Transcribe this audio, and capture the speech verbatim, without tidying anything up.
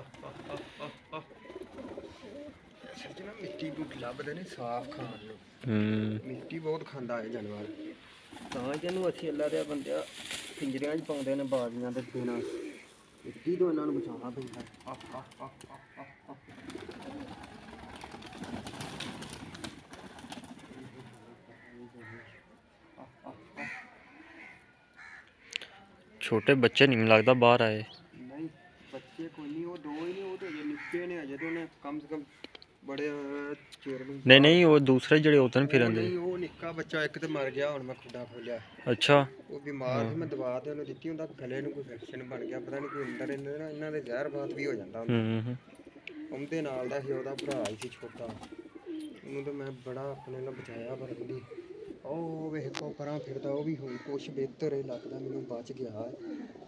ਸੱਜਣਾ ਮਿੱਟੀ ਬੂਟੀ ਲੱਭਦੇ ਨੇ ਸਾਫ਼ ਖਾਣ ਨੂੰ। ਹੂੰ ਮਿੱਟੀ ਬਹੁਤ ਖਾਂਦਾ ਹੈ ਜਾਨਵਰ, ਤਾਂ ਜਿਹਨੂੰ ਅਸੀਂ ਅੱਲਾ ਦੇ ਬੰਦਿਆ ਪਿੰਜਰਿਆਂ 'ਚ ਪਾਉਂਦੇ ਨੇ ਬਾਜ਼ੀਆਂ ਦੇ ਬਿਨਾਂ। ਮਿੱਟੀ ਤੋਂ ਇਹਨਾਂ ਨੂੰ ਬਚਾਉਣਾ ਪੈਂਦਾ। ਆਹ ਆਹ ਆਹ ਆਹ ਆਹ ਛੋਟੇ ਬੱਚੇ ਨਹੀਂ ਮੈਨੂੰ ਲੱਗਦਾ ਬਾਹਰ ਆਏ। ਨਹੀਂ ਬੱਚੇ ਕੋਈ ਨਹੀਂ, ਉਹ ਦੋ ਹੀ ਨਹੀਂ, ਉਹ ਤਾਂ ਅਜੇ ਨਿੱਕੇ ਨੇ, ਅਜੇ ਤਾਂ ਉਹਨੇ ਕਮ ਸੇ ਕਮ ਬੜੇ ਚਿਰ ਨੂੰ। ਨਹੀਂ ਨਹੀਂ ਉਹ ਦੂਸਰੇ ਜਿਹੜੇ ਉਤਨ ਫਿਰਨ ਦੇ। ਉਹ ਨਿੱਕਾ ਬੱਚਾ ਇੱਕ ਤੇ ਮਰ ਗਿਆ, ਹੁਣ ਮੈਂ ਖੁੱਡਾ ਖੋਲਿਆ। ਅੱਛਾ ਉਹ ਬਿਮਾਰ ਸੀ, ਮੈਂ ਦਵਾ ਤੇ ਉਹਨੂੰ ਦਿੱਤੀ, ਹੁੰਦਾ ਗਲੇ ਨੂੰ ਕੋਈ ਇਨਫੈਕਸ਼ਨ ਬਣ ਗਿਆ, ਪਤਾ ਨਹੀਂ ਕੋਈ ਅੰਦਰ ਇਹਨਾਂ ਨਾ ਇਹਨਾਂ ਦੇ ਜ਼ਹਿਰ ਬਾਤ ਵੀ ਹੋ ਜਾਂਦਾ ਹੁੰਦਾ। ਹੂੰ ਉਹਦੇ ਨਾਲ ਦਾ ਸੀ, ਉਹਦਾ ਭਰਾ ਹੀ ਸੀ ਛੋਟਾ, ਉਹਨੂੰ ਤਾਂ ਮੈਂ ਬੜਾ ਆਪਣੇ ਨਾਲ ਬਚਾਇਆ। ਪਰ ਉਹਦੀ ਉਹ ਵੇਖੋ ਪਰਾਂ ਫਿਰਦਾ, ਉਹ ਵੀ ਹੁਣ ਕੁਛ ਬਿਹਤਰ ਹੀ ਲੱਗਦਾ ਮੈਨੂੰ, ਬਚ ਗਿਆ।